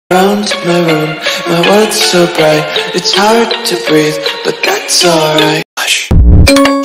Around my room, my world's so bright, it's hard to breathe, but that's alright. Hush.